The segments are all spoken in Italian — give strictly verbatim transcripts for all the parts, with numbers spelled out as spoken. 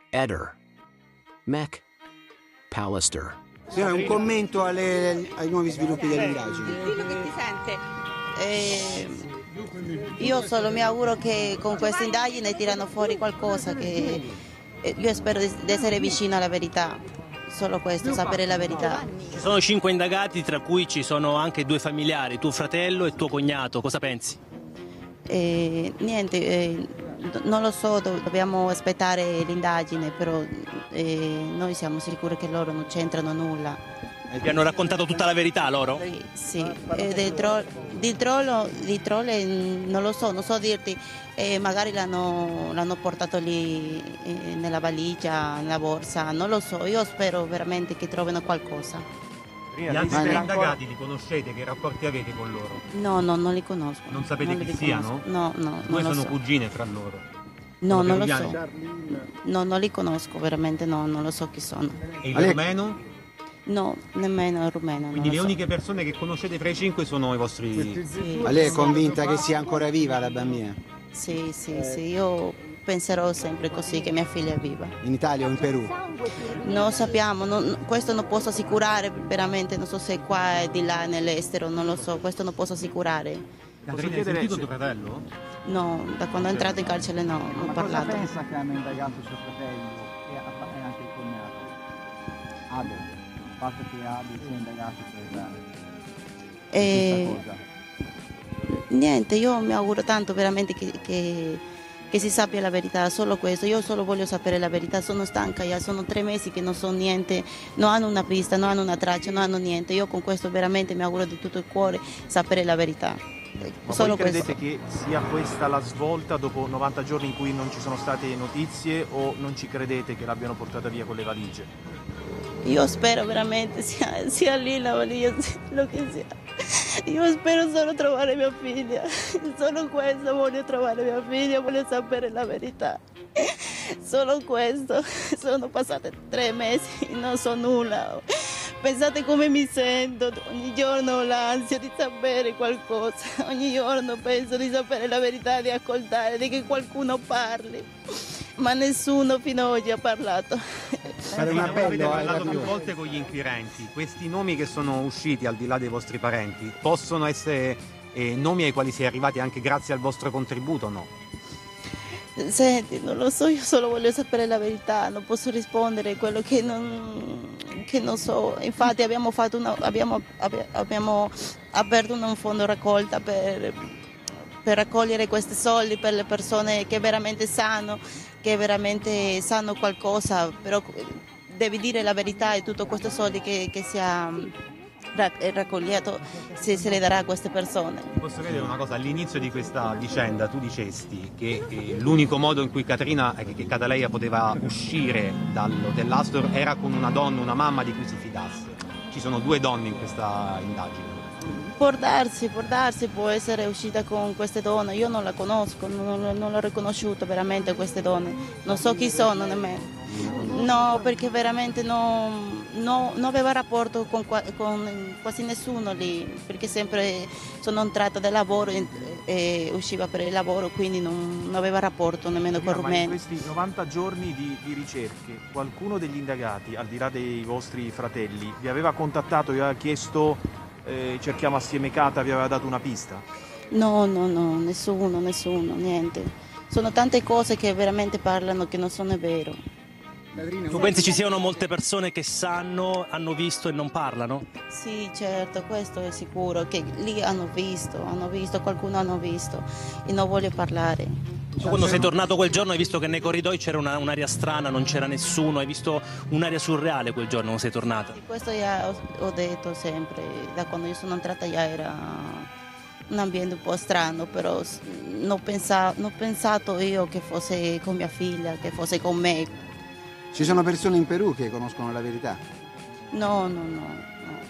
Eder, Mac, Pallister. Signora, un commento alle, ai nuovi sviluppi dell'indagine. Quello che ti sente. Eh, io solo mi auguro che con questa indagine tirano fuori qualcosa, che eh, io spero di, di essere vicino alla verità, solo questo, sapere la verità. Ci sono cinque indagati, tra cui ci sono anche due familiari, tuo fratello e tuo cognato, cosa pensi? Eh, niente, eh, non lo so, dobbiamo aspettare l'indagine, però eh, noi siamo sicuri che loro non c'entrano nulla. Vi hanno raccontato tutta la verità loro? Sì, eh, del tro di trollo, di trolle non lo so, non so dirti, eh, magari l'hanno portato lì eh, nella valigia, nella borsa, non lo so, io spero veramente che trovino qualcosa. Gli altri tre indagati li conoscete? Che rapporti avete con loro? No, no, non li conosco. Non sapete non chi siano? No, no. Due non sono lo so. cugine fra loro? No, non lo so. No, non li conosco, veramente no, non lo so chi sono. E il rumeno? No, nemmeno il rumeno. Quindi le so. uniche persone che conoscete fra i cinque sono i vostri... Sì. Ma lei è convinta che sia ancora viva la bambina? Sì, sì, sì, io penserò sempre così, che mia figlia è viva. In Italia o in Perù? Non sappiamo, non, questo non posso assicurare veramente, non so se è qua e di là nell'estero, non lo so, questo non posso assicurare. Caterina, hai sentito tuo fratello? No, da quando è entrato in carcere no, non ho Ma parlato. cosa pensa che hanno indagato suo fratello e, e anche il cognato? Abel, il fatto che Abel sia indagato per E... questa cosa. Niente, io mi auguro tanto veramente che, che, che si sappia la verità, solo questo, io solo voglio sapere la verità, sono stanca, ya sono tre mesi che non so niente, non hanno una pista, non hanno una traccia, non hanno niente, io con questo veramente mi auguro di tutto il cuore sapere la verità. Ma Solo voi credete questo. che sia questa la svolta dopo novanta giorni in cui non ci sono state notizie, o non ci credete che l'abbiano portata via con le valigie? Io spero veramente sia, sia lì la valigia, lo che sia. Io spero solo trovare mia figlia, solo questo, voglio trovare mia figlia, voglio sapere la verità. Solo questo, sono passate tre mesi, non so nulla. Pensate come mi sento, ogni giorno ho l'ansia di sapere qualcosa, ogni giorno penso di sapere la verità, di ascoltare, di che qualcuno parli, ma nessuno fino ad oggi ha parlato. Fare un Voi avete appello ai parlato più capitori. volte con gli inquirenti, questi nomi che sono usciti al di là dei vostri parenti possono essere eh, nomi ai quali si è arrivati anche grazie al vostro contributo o no? Senti, non lo so, io solo voglio sapere la verità, non posso rispondere a quello che non, che non so. Infatti abbiamo, fatto una, abbiamo, abbiamo aperto un fondo raccolta per, per raccogliere questi soldi per le persone che veramente sanno, che veramente sanno qualcosa, però devi dire la verità e tutto questo soldi che, che sia raccogliato se, se le darà a queste persone. Posso chiedere una cosa, all'inizio di questa vicenda tu dicesti che eh, l'unico modo in cui Caterina, eh, che Cataleia poteva uscire dall'hotel Astor era con una donna, una mamma di cui si fidasse. Ci sono due donne in questa indagine. Può darsi, può darsi, può essere uscita con queste donne, io non la conosco, non, non l'ho riconosciuto veramente queste donne, non so chi sono nemmeno. No, perché veramente non, no, non aveva rapporto con, con quasi nessuno lì, perché sempre sono entrata da lavoro e, e usciva per il lavoro, quindi non, non aveva rapporto nemmeno con Ma in rumeni. questi novanta giorni di, di ricerche, qualcuno degli indagati, al di là dei vostri fratelli, vi aveva contattato, vi aveva chiesto eh, cerchiamo assieme Cata, vi aveva dato una pista? No, no, no, nessuno, nessuno, niente. Sono tante cose che veramente parlano che non sono vero. Tu pensi ci siano molte persone che sanno, hanno visto e non parlano? Sì, certo, questo è sicuro, che lì hanno visto, hanno visto, qualcuno hanno visto e non voglio parlare. Tu quando sei tornato quel giorno hai visto che nei corridoi c'era un'aria strana, non c'era nessuno, hai visto un'aria surreale quel giorno quando sei tornata? Questo già ho, ho detto sempre, da quando io sono entrata già era un ambiente un po' strano, però non ho pensato, non ho pensato io che fosse con mia figlia, che fosse con me. Ci sono persone in Perù che conoscono la verità? No, no, no, no.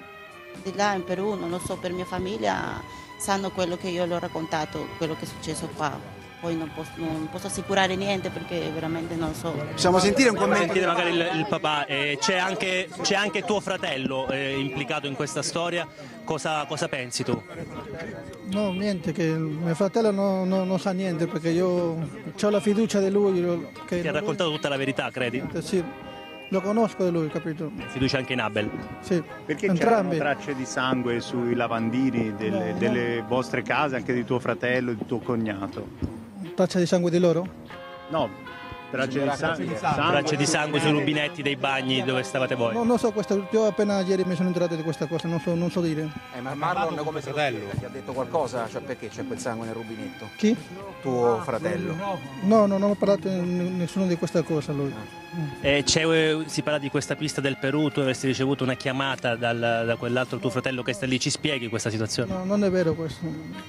Di là in Perù, non lo so, per mia famiglia sanno quello che io le ho raccontato, quello che è successo qua. Poi non posso, non posso assicurare niente perché veramente non so. Possiamo sentire un Possiamo commento? sentire magari il, il papà, eh, c'è anche, c'è anche tuo fratello eh, implicato in questa storia, cosa, cosa pensi tu? No, niente, che mio fratello no- no- non sa niente perché io ho la fiducia di lui. io- Che Ti ha lui- raccontato tutta la verità, credi? Sì, lo conosco di lui, capito? Fiducia anche in Abel. Sì, Perché c'erano entrambi. tracce di sangue sui lavandini delle, No, no. delle vostre case, anche di tuo fratello e di tuo cognato? Traccia di sangue di loro? No, tracce di, sa- di sangue. sangue. Tracce di sangue sui rubinetti dei bagni dove stavate voi. No, non so questo, io appena ieri mi sono enterato di questa cosa, non so, non so dire. Eh, ma Marlon come fratello ti ha detto qualcosa? Cioè perché c'è quel sangue nel rubinetto? Chi? Tuo fratello? No, no, non ho parlato n- nessuno di questa cosa lui. E c'è, eh, si parla di questa pista del Perù, tu avresti ricevuto una chiamata dal- da quell'altro tuo fratello che sta lì, ci spieghi questa situazione? No, non è vero questo.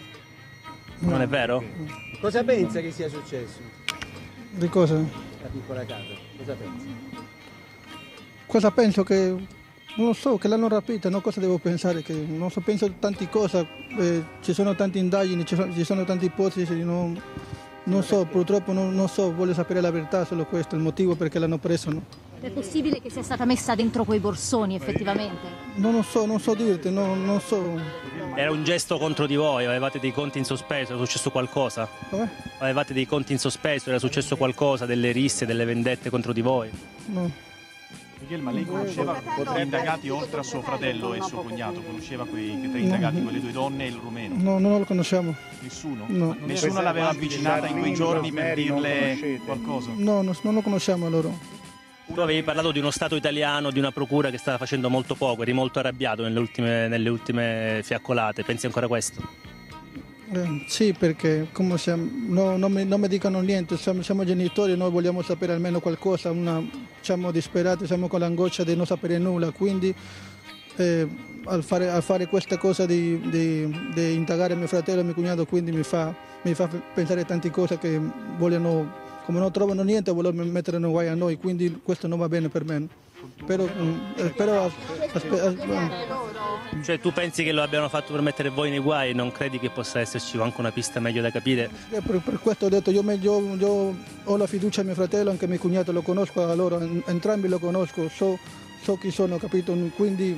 Non è vero? Cosa pensa che sia successo? Di cosa? La piccola casa, cosa pensa? Cosa penso che... Non lo so, che l'hanno rapita, no? Cosa devo pensare? Che non so, penso tante cose, eh, ci sono tante indagini, ci sono, ci sono tante ipotesi, non, non so, purtroppo non, non so, voglio sapere la verità, solo questo, il motivo perché l'hanno preso. No? È possibile che sia stata messa dentro quei borsoni effettivamente? Non lo so, non so dirti, no, non so. Era un gesto contro di voi, avevate dei conti in sospeso, era successo qualcosa? Come? Avevate dei conti in sospeso, era successo qualcosa, delle risse, delle vendette contro di voi? No. Miguel, ma lei conosceva gli indagati oltre a suo fratello e suo cognato? Conosceva quei tre indagati, quelle due donne e il rumeno? No, non lo conosciamo. Nessuno? No. Nessuno l'aveva avvicinata in quei giorni per dirle qualcosa? No, no, non lo conosciamo loro. Tu avevi parlato di uno Stato italiano, di una procura che stava facendo molto poco, eri molto arrabbiato nelle ultime, nelle ultime fiaccolate, pensi ancora a questo? Eh, sì, perché come siamo, no, non, mi, non mi dicono niente, siamo, siamo genitori, noi vogliamo sapere almeno qualcosa, una, siamo disperati, siamo con l'angoscia di non sapere nulla, quindi eh, al, fare, al fare questa cosa di, di, di indagare mio fratello e mio cognato, quindi mi fa, mi fa pensare a tante cose che vogliono, come non trovano niente, vogliono mettere in guai a noi, quindi questo non va bene per me. Però, eh, però aspe, aspe, Cioè tu pensi che lo abbiano fatto per mettere voi nei guai, non credi che possa esserci anche una pista meglio da capire? Per, per questo ho detto, io, io, io ho la fiducia in mio fratello, anche mio cognato lo conosco, allora entrambi lo conosco, so, so chi sono, capito? Quindi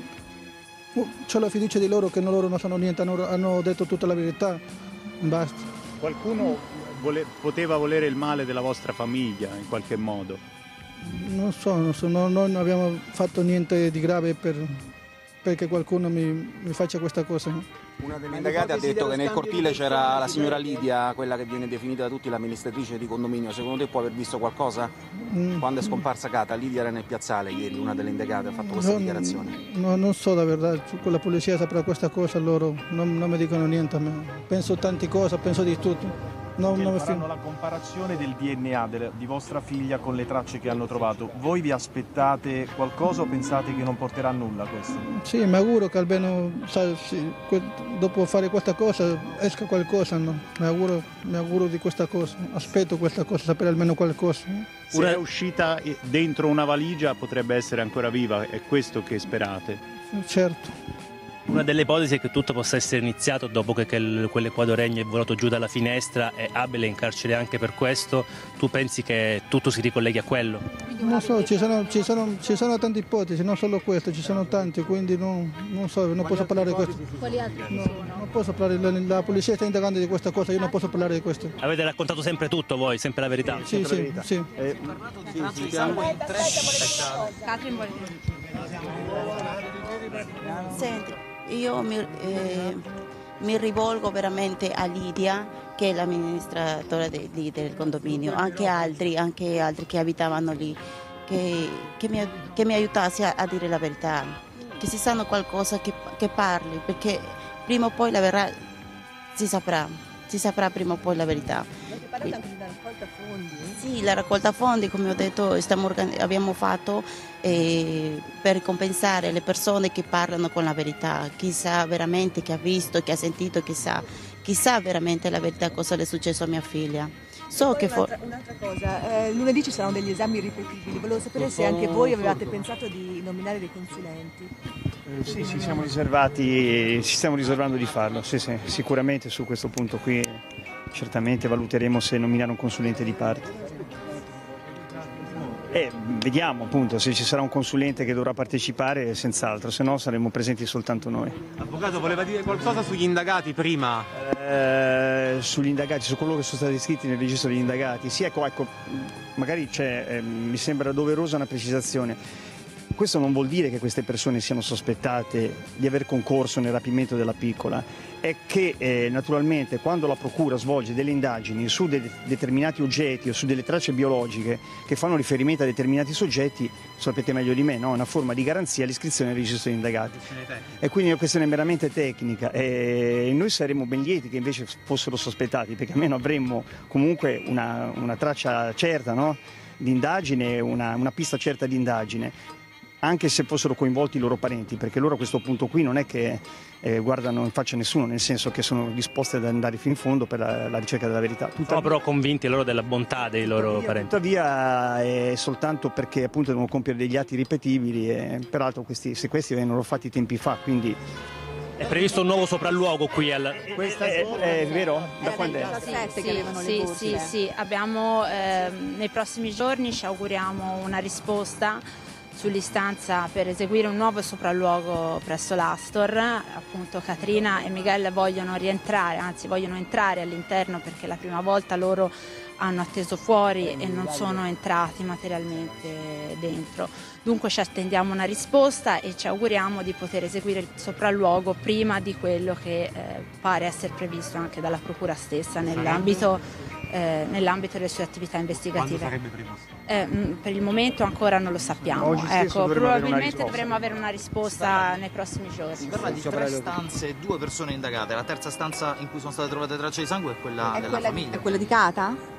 ho la fiducia di loro che non, loro non sanno niente, hanno, hanno detto tutta la verità, basta. Qualcuno vole- poteva volere il male della vostra famiglia in qualche modo? Non so, non so, no, noi non abbiamo fatto niente di grave per, perché qualcuno mi, mi faccia questa cosa. Una delle indagate ha detto che nel cortile c'era la signora Lidia, quella che viene definita da tutti l'amministratrice di condominio. Secondo te può aver visto qualcosa? Mm. Quando è scomparsa Cata, Lidia era nel piazzale ieri, una delle indagate ha fatto questa No, dichiarazione. no, non so la verità, con la polizia saprà questa cosa, loro non, non mi dicono niente a me. Penso tante cose, penso di tutto. Non, non mi faranno fido. la comparazione del D N A del- di vostra figlia con le tracce che hanno trovato. Voi vi aspettate qualcosa o pensate che non porterà a nulla questo? Sì, mi auguro che almeno sai, sì, que- dopo fare questa cosa esca qualcosa, no? mi, auguro, mi auguro di questa cosa, aspetto questa cosa, sapere almeno qualcosa. Se è uscita dentro una valigia potrebbe essere ancora viva, è questo che sperate? Certo. Una delle ipotesi è che tutto possa essere iniziato dopo che quel- quell'equadoregno è volato giù dalla finestra e Abel è in carcere anche per questo. Tu pensi che tutto si ricolleghi a quello? Non so, ci sono, ci, sono, ci sono tante ipotesi, non solo queste, ci sono tante, quindi non, non so, non posso parlare di questo. Quali altri ci No, sono? non posso parlare, la, la polizia sta indagando di questa cosa, io non posso parlare di questo. Avete raccontato sempre tutto voi, sempre la verità? Sì, sì, sì. Eh, Senti, io mi, eh, mi rivolgo veramente a Lidia, che è l'amministratore de- di- del condominio, anche altri, anche altri che abitavano lì, che, che, mi, che mi aiutasse a, a dire la verità, che si sanno qualcosa che, che parli, perché prima o poi la verità si saprà, si saprà prima o poi la verità. Avete parlato anche di una raccolta fondi? Sì, la raccolta fondi, come ho detto, stiamo organi- abbiamo fatto eh, per compensare le persone che parlano con la verità, chi sa veramente, chi ha visto, chi ha sentito, chi sa, chi sa veramente la verità cosa le è successo a mia figlia. So Poi che for- un'altra, un'altra cosa, eh, lunedì ci saranno degli esami ripetibili, volevo sapere se anche voi avevate pensato di nominare dei consulenti. Eh, sì, sì, siamo riservati, ci stiamo riservando di farlo, sì, sì, sicuramente su questo punto qui certamente valuteremo se nominare un consulente di parte. Eh, vediamo appunto se ci sarà un consulente che dovrà partecipare, senz'altro, se no saremo presenti soltanto noi. Avvocato, voleva dire qualcosa sugli indagati prima? Eh, sugli indagati, su quello che sono stati iscritti nel registro degli indagati. Sì, ecco, ecco magari c'è, eh, mi sembra doverosa una precisazione. Questo non vuol dire che queste persone siano sospettate di aver concorso nel rapimento della piccola, è che eh, naturalmente quando la procura svolge delle indagini su de- determinati oggetti o su delle tracce biologiche che fanno riferimento a determinati soggetti, sapete meglio di me, no? È una forma di garanzia l'iscrizione nel registro degli indagati. E quindi è una questione meramente tecnica e noi saremmo ben lieti che invece fossero sospettati, perché almeno avremmo comunque una, una traccia certa, no? Di indagine, una, una pista certa di indagine, anche se fossero coinvolti i loro parenti, perché loro a questo punto qui non è che eh, guardano in faccia a nessuno, nel senso che sono disposti ad andare fino in fondo per la, la ricerca della verità. Tuttavia, sono però convinti loro della bontà dei loro tuttavia, parenti. Tuttavia è soltanto perché appunto devono compiere degli atti ripetibili e peraltro questi sequestri vennero fatti tempi fa, quindi... È previsto un nuovo sopralluogo qui al... Questa è, è, è vero? Da quando è? Sì, che avevano sì, le borse. sì, sì, abbiamo eh, nei prossimi giorni ci auguriamo una risposta sull'istanza per eseguire un nuovo sopralluogo presso l'Astor. Appunto Catrina e Miguel vogliono rientrare, anzi vogliono entrare all'interno perché la prima volta loro hanno atteso fuori e non sono entrati materialmente dentro. Dunque ci attendiamo una risposta e ci auguriamo di poter eseguire il sopralluogo prima di quello che eh, pare essere previsto anche dalla Procura stessa nell'ambito eh, nell'ambito delle sue attività investigative. Quando sarebbe previsto? Eh, mh, per il momento ancora non lo sappiamo. Oggi stesso ecco, dovremmo probabilmente avere una dovremo avere una risposta nei prossimi giorni. Si parla di tre stanze e due persone indagate. La terza stanza in cui sono state trovate tracce di sangue è quella È della quella, famiglia. è quella di Cata?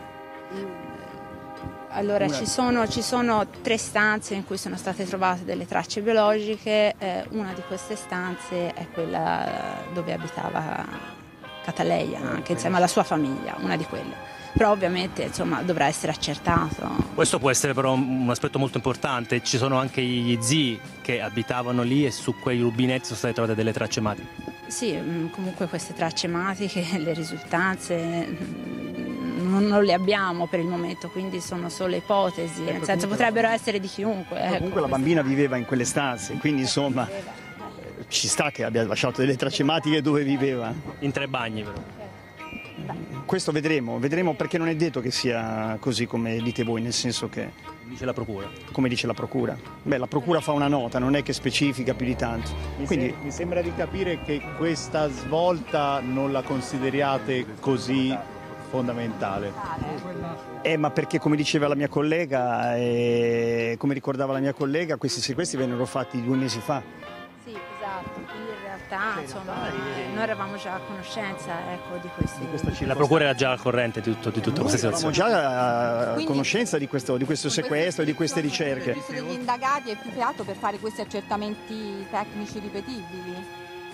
Allora ci sono, ci sono tre stanze in cui sono state trovate delle tracce biologiche, eh, una di queste stanze è quella dove abitava Cataleia, anche insieme alla sua famiglia, una di quelle. Però ovviamente insomma, dovrà essere accertato. Questo può essere però un aspetto molto importante, ci sono anche gli zii che abitavano lì e su quei rubinetti sono state trovate delle tracce ematiche. Sì, comunque queste tracce ematiche, le risultanze non, non le abbiamo per il momento, quindi sono solo ipotesi, nel senso potrebbero essere di chiunque. Ecco, comunque la bambina viveva in quelle stanze, quindi insomma ci sta che abbia lasciato delle tracce ematiche dove viveva. In tre bagni però. Questo vedremo, vedremo perché non è detto che sia così come dite voi, nel senso che... Dice la procura. Come dice la procura. Beh, la procura fa una nota, non è che specifica più di tanto. Mi, Quindi... se, mi sembra di capire che questa svolta non la consideriate così fondamentale. Eh, ma perché come diceva la mia collega, eh, come ricordava la mia collega, questi sequestri vennero fatti due mesi fa. Sì, esatto, quindi in realtà insomma, eh, noi eravamo già a conoscenza ecco, di questi... Di questa la procura era già al corrente di, tutto, di tutta questa situazione. Eravamo già a Quindi, conoscenza di questo, di questo sequestro e di queste ricerche. Il registro degli indagati è più che altro per fare questi accertamenti tecnici ripetibili?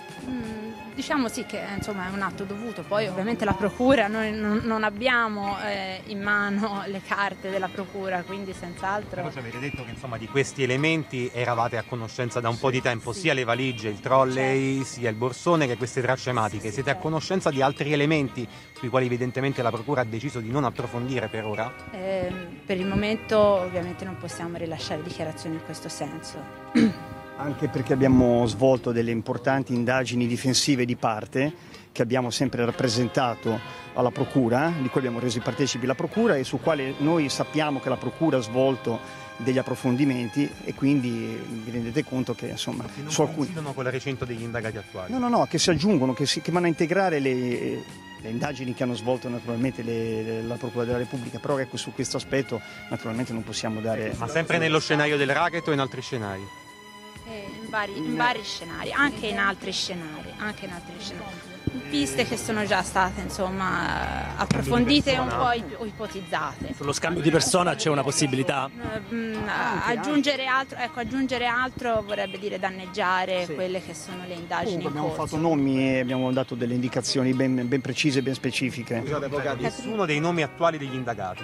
Mm, diciamo sì che insomma, è un atto dovuto, poi ovviamente la procura, noi non, non abbiamo eh, in mano le carte della procura, quindi senz'altro... Però ci avete detto che insomma di questi elementi eravate a conoscenza da un po' di tempo, sia le valigie, il trolley, sia il borsone che queste tracce ematiche. Siete a conoscenza di altri elementi sui quali evidentemente la procura ha deciso di non approfondire per ora? Eh, per il momento ovviamente non possiamo rilasciare dichiarazioni in questo senso. Anche perché abbiamo svolto delle importanti indagini difensive di parte che abbiamo sempre rappresentato alla Procura, di cui abbiamo reso partecipi la Procura e su quale noi sappiamo che la Procura ha svolto degli approfondimenti e quindi vi rendete conto che insomma che non su alcuni... coincidono con il recinto degli indagati attuali. No, no, no, che si aggiungono, che, si, che vanno a integrare le, le indagini che hanno svolto naturalmente le, le, la Procura della Repubblica, però ecco su questo aspetto naturalmente non possiamo dare... Ma sempre nello scenario del racket o in altri scenari? In vari, in vari scenari, anche in altri scenari, anche in altri scenari. Piste che sono già state insomma approfondite e un po' ipotizzate. Sullo scambio di persona c'è una possibilità? Aggiungere altro, ecco, aggiungere altro vorrebbe dire danneggiare sì. quelle che sono le indagini Comunque in abbiamo corso. fatto nomi e abbiamo dato delle indicazioni ben, ben precise e ben specifiche. Scusate, avvocati, nessuno dei nomi attuali degli indagati?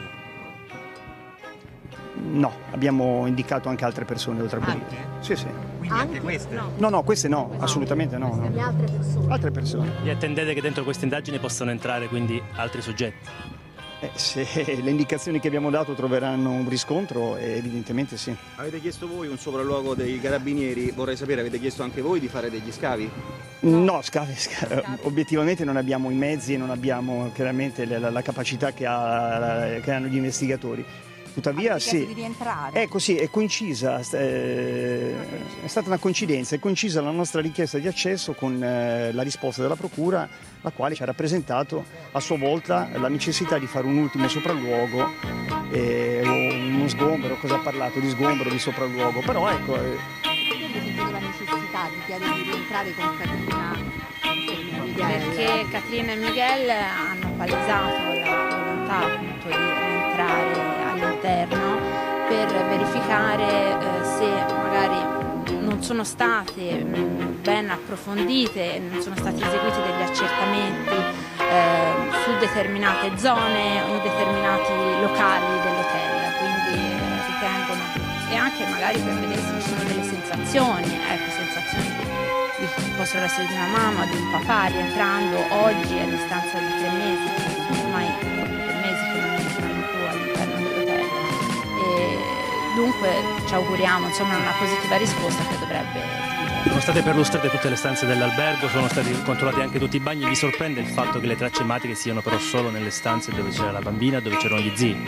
No, abbiamo indicato anche altre persone oltre a quelli. Sì, sì. Quindi anche, anche queste? No. no, no, queste no, no. assolutamente no. no. Altre persone. Altre persone. Vi attendete che dentro queste indagini possano entrare quindi altri soggetti? Eh, se le indicazioni che abbiamo dato troveranno un riscontro, eh, evidentemente sì. Avete chiesto voi un sopralluogo dei carabinieri, vorrei sapere, avete chiesto anche voi di fare degli scavi? No, scavi, scavi. Obiettivamente non abbiamo i mezzi e non abbiamo chiaramente la, la capacità che, ha, che hanno gli investigatori. Tuttavia sì, di rientrare. ecco sì, è coincisa, eh, è stata una coincidenza, è coincisa la nostra richiesta di accesso con eh, la risposta della Procura, la quale ci ha rappresentato a sua volta la necessità di fare un ultimo sopralluogo, eh, uno sgombero, cosa ha parlato di sgombero, di sopralluogo, però ecco... Eh, Perché sentite la necessità di chiedere di rientrare con Catrina e Miguel? Perché Catrina e Miguel hanno palesato la volontà appunto di rientrare all'interno per verificare eh, se magari non sono state mh, ben approfondite, non sono stati eseguiti degli accertamenti eh, su determinate zone o in determinati locali dell'hotel, quindi eh, ritengono, e anche magari per vedere se ci sono delle sensazioni, ecco, sensazioni di, di, possono essere di una mamma, di un papà rientrando oggi a distanza di tre mesi, sono ormai tre mesi che non entrano più all'interno dell'hotel. Dunque ci auguriamo insomma una positiva risposta che dovrebbe... Sono state perlustrate tutte le stanze dell'albergo, sono stati controllati anche tutti i bagni. Vi sorprende il fatto che le tracce ematiche siano però solo nelle stanze dove c'era la bambina, dove c'erano gli zii?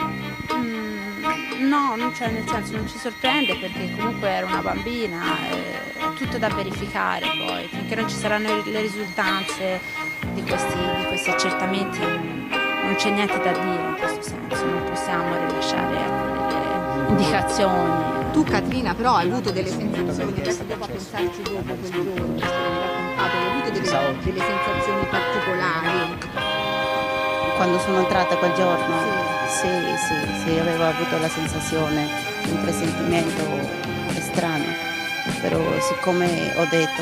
Mm, no, non c'è, nel senso non ci sorprende perché comunque era una bambina, è tutto da verificare poi, finché non ci saranno le risultanze di questi, di questi accertamenti non c'è niente da dire in questo senso, non possiamo rilasciare ecco, delle indicazioni. Tu Catrina però hai avuto delle sensazioni, adesso dopo a pensarci dopo quel giorno, che hai raccontato, hai avuto delle, delle sensazioni particolari? Quando sono entrata quel giorno? Sì. Sì, sì, sì, avevo avuto la sensazione, un presentimento strano, però siccome ho detto,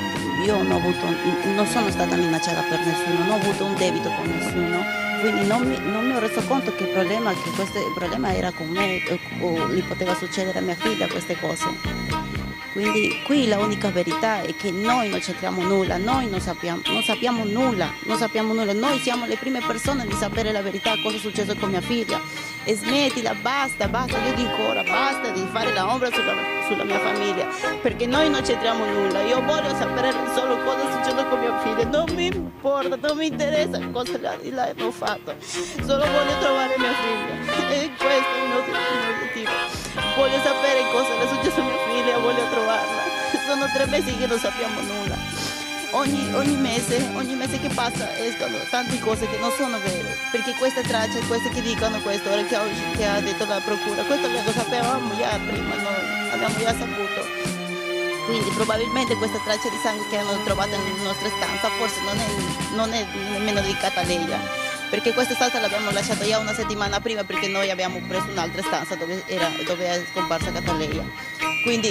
io non, ho avuto, non sono stata minacciata per nessuno, non ho avuto un debito con nessuno, quindi non mi, non mi ho reso conto che il problema, che questo, il problema era con me o gli poteva succedere a mia figlia queste cose. Quindi qui l'unica verità è che noi non c'entriamo nulla, noi non sappiamo, non sappiamo nulla, non sappiamo nulla, noi siamo le prime persone di sapere la verità, cosa è successo con mia figlia. E smettila, basta, basta, io dico ora, basta di fare la ombra sulla, sulla mia famiglia, perché noi non c'entriamo nulla, io voglio sapere solo cosa è successo con mia figlia, non mi importa, non mi interessa cosa l'hanno fatto, solo voglio trovare mia figlia, e questo è il mio obiettivo, voglio sapere cosa è successo a mia figlia, voglio trovarla, sono tre mesi che non sappiamo nulla. Ogni, ogni mese, ogni mese che passa escono tante cose che non sono vere, perché queste tracce, queste che dicono questo, ora che, oggi, che ha detto la procura, questo lo sapevamo già prima, noi abbiamo già saputo. Quindi probabilmente questa traccia di sangue che hanno trovato nelle nostre stanze forse non è, non è nemmeno dedicata a lei, perché questa stanza l'abbiamo lasciata già una settimana prima perché noi abbiamo preso un'altra stanza dove, era, dove è scomparsa Cataleia. Quindi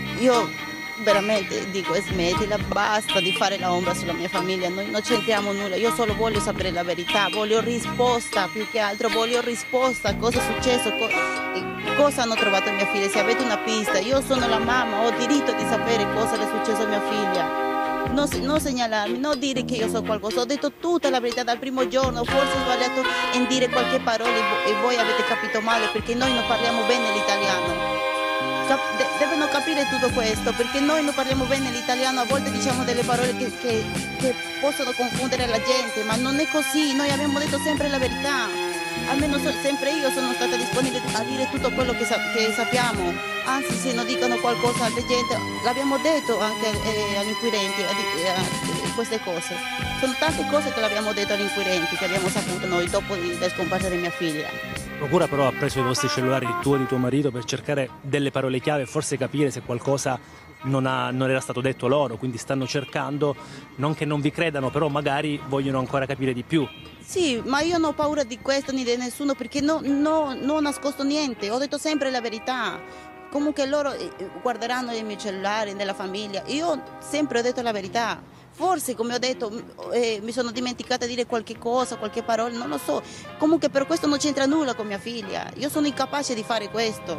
io veramente dico smettila, basta di fare la ombra sulla mia famiglia, noi non c'entriamo nulla, io solo voglio sapere la verità, voglio risposta, più che altro voglio risposta a cosa è successo, co cosa hanno trovato a mia figlia, se avete una pista, io sono la mamma, ho diritto di sapere cosa è successo a mia figlia. Non, non segnalarmi, non dire che io so qualcosa, ho detto tutta la verità dal primo giorno, forse ho sbagliato in dire qualche parola e voi avete capito male perché noi non parliamo bene l'italiano. Cap de devono capire tutto questo perché noi non parliamo bene l'italiano, a volte diciamo delle parole che, che, che possono confondere la gente, ma non è così, noi abbiamo detto sempre la verità, almeno so sempre io sono stata disponibile a dire tutto quello che, sa che sappiamo, anzi se non dicono qualcosa alla gente, l'abbiamo detto anche eh, agli inquirenti, a, a, a queste cose, sono tante cose che l'abbiamo detto agli inquirenti, che abbiamo saputo noi dopo la scomparsa di mia figlia. La procura però ha preso i vostri cellulari, il tuo e di tuo marito, per cercare delle parole chiave e forse capire se qualcosa non, ha, non era stato detto loro, quindi stanno cercando, non che non vi credano, però magari vogliono ancora capire di più. Sì, ma io non ho paura di questo ni di nessuno perché no, no, non ho nascosto niente, ho detto sempre la verità. Comunque loro guarderanno i miei cellulari, nella famiglia, io sempre ho detto la verità. Forse, come ho detto, eh, mi sono dimenticata di dire qualche cosa, qualche parola, non lo so. Comunque per questo non c'entra nulla con mia figlia. Io sono incapace di fare questo.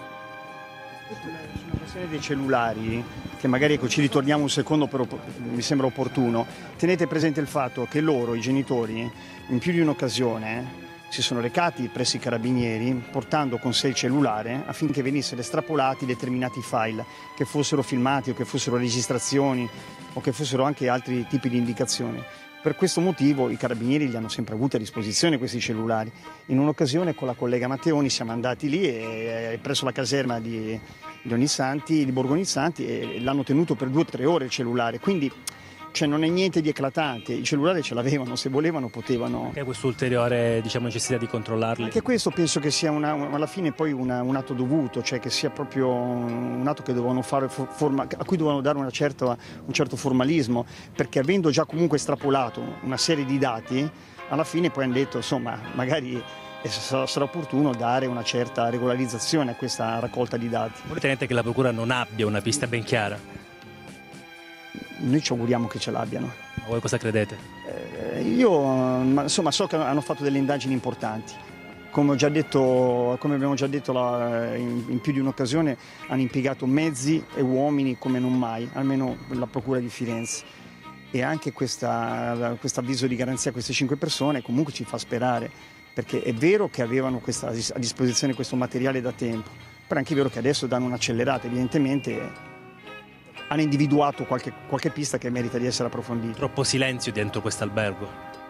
Sulla questione dei cellulari, che magari ecco, ci ritorniamo un secondo, però mi sembra opportuno, tenete presente il fatto che loro, i genitori, in più di un'occasione, si sono recati presso i carabinieri portando con sé il cellulare affinché venissero estrapolati determinati file, che fossero filmati o che fossero registrazioni o che fossero anche altri tipi di indicazioni. Per questo motivo i carabinieri li hanno sempre avuti a disposizione questi cellulari. In un'occasione con la collega Matteoni siamo andati lì e, e presso la caserma di, di Ognissanti, di Borgo Ognissanti, e l'hanno tenuto per due o tre ore il cellulare, quindi cioè, non è niente di eclatante, il cellulare ce l'avevano, se volevano potevano. Anche questa ulteriore, diciamo, necessità di controllarli? Anche questo penso che sia una, alla fine poi una, un atto dovuto, cioè che sia proprio un atto che dovevano fare forma, a cui dovevano dare una certa, un certo formalismo, perché avendo già comunque estrapolato una serie di dati, alla fine poi hanno detto insomma magari sarà, sarà opportuno dare una certa regolarizzazione a questa raccolta di dati. Voi ritenete che la Procura non abbia una pista ben chiara? Noi ci auguriamo che ce l'abbiano. Ma voi cosa credete? Eh, io ma, insomma so che hanno fatto delle indagini importanti. Come, ho già detto, come abbiamo già detto la, in, in più di un'occasione, hanno impiegato mezzi e uomini come non mai, almeno la Procura di Firenze. E anche questo avviso di garanzia a queste cinque persone comunque ci fa sperare, perché è vero che avevano questa, a disposizione questo materiale da tempo, però è anche vero che adesso danno un'accelerata, evidentemente hanno individuato qualche, qualche pista che merita di essere approfondita. Troppo silenzio dentro questo albergo.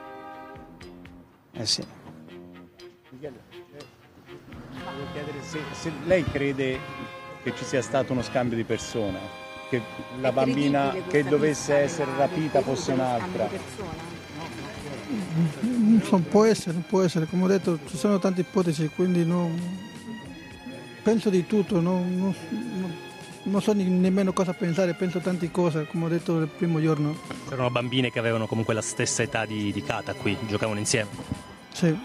Eh sì. Michele, volevo chiedere se, se lei crede che ci sia stato uno scambio di persona, che la bambina che dovesse essere rapita fosse un'altra. Non può essere, può essere, come ho detto ci sono tante ipotesi, quindi no, penso di tutto, no, no, no. Non so nemmeno cosa pensare, penso tante cose, come ho detto il primo giorno. C'erano bambine che avevano comunque la stessa età di, di Kata qui, giocavano insieme? Sì.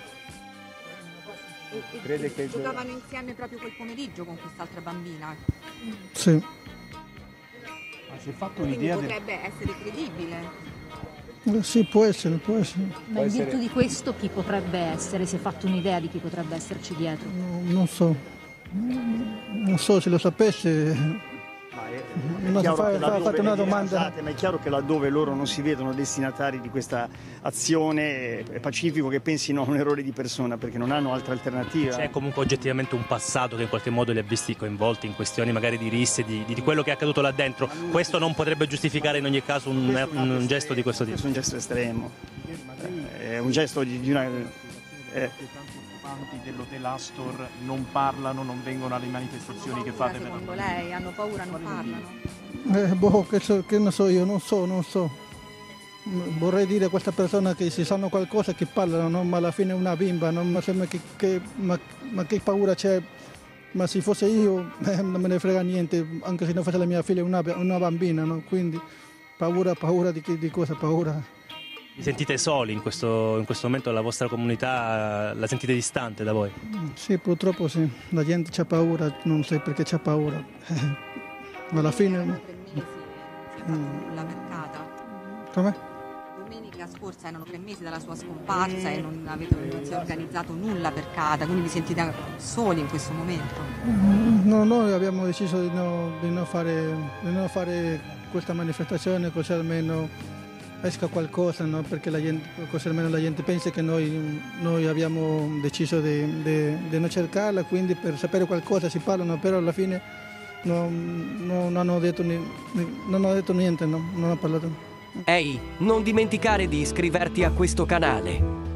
Crede che giocavano insieme proprio quel pomeriggio con quest'altra bambina? Sì. Ma si è fatto un'idea Quindi potrebbe del... essere credibile? Sì, può essere, può essere. Ma in virtù di questo chi potrebbe essere? Si è fatto un'idea di chi potrebbe esserci dietro? No, non so. Non so se lo sapesse, ma è, non fa, fa, laddove, fate una domanda. Scusate, ma è chiaro che laddove loro non si vedono destinatari di questa azione è pacifico che pensino a un errore di persona, perché non hanno altra alternativa. C'è comunque oggettivamente un passato che in qualche modo li ha visti coinvolti in questioni magari di risse, di, di quello che è accaduto là dentro. Questo non potrebbe giustificare in ogni caso un, un, un gesto di questo tipo? Questo è un gesto estremo, è un gesto di, di una... È, dell'hotel Astor non parlano, non vengono alle manifestazioni che fate? Secondo lei hanno paura, non parlano? Eh, boh, che, so, che ne so io, non so, non so. Vorrei dire a questa persona che si sanno qualcosa che parlano, no? Ma alla fine è una bimba, no? Ma, sembra che, che, ma, ma che paura c'è? Ma se fosse io eh, non me ne frega niente, anche se non fosse la mia figlia, una, una bambina, no? Quindi paura, paura di, di cosa? Paura. Vi sentite soli in questo, in questo momento? La vostra comunità la sentite distante da voi? Sì, purtroppo sì. La gente c'ha paura, non so perché c'ha paura. Ma alla fine... Tre mesi nulla per Kata. Come? Domenica scorsa erano tre mesi dalla sua scomparsa e non avete non si è organizzato nulla per Kata, quindi vi sentite soli in questo momento? No, noi abbiamo deciso di, no, di, non, fare, di non fare questa manifestazione, così almeno esca qualcosa, no? Perché la gente, così almeno la gente pensa che noi, noi abbiamo deciso di, di, di non cercarla, quindi per sapere qualcosa si parlano, però alla fine no, no, non, hanno detto, ni, non hanno detto niente, no? Non hanno parlato. Ehi, non dimenticare di iscriverti a questo canale.